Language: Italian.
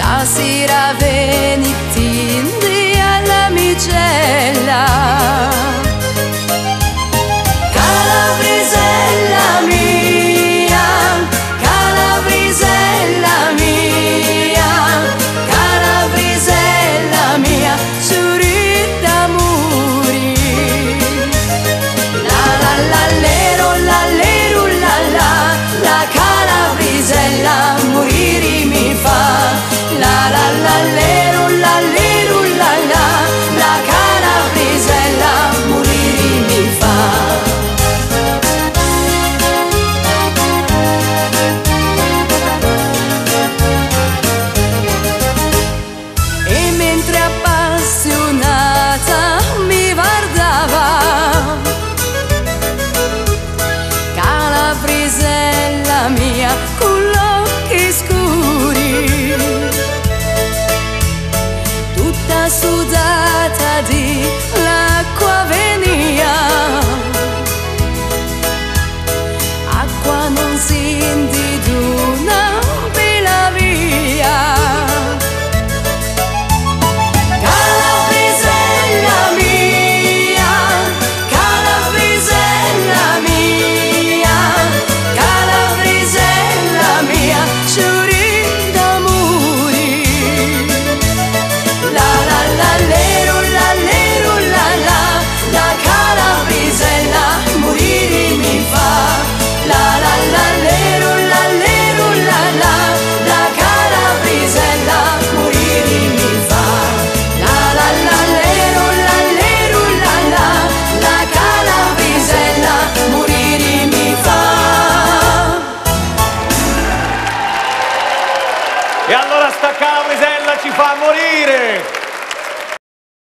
sera veniti alla micella. Calabrisella mia, Calabrisella mia, Calabrisella mia, surita muri. La la la lero la lero la la, la Calabrisella morire mi fa. La la la lero la lero la la, la Calabrisella morire mi fa. E mentre appassionata mi guardava, Calabrisella mia con gli occhi scuri, tutta sudata di l'acqua venia, acqua non senti d'una bella via. Calabrisella mia, Calabrisella mia, Calabrisella mia, sciuri d'amori. La la la lero la lero la la, la Calabrisella morire mi fa. La la la lero la lero la la, la Calabrisella morire mi fa. La la la lero la lero la la, la Calabrisella morire mi fa. E allora sta Calabrisella ci fa morire!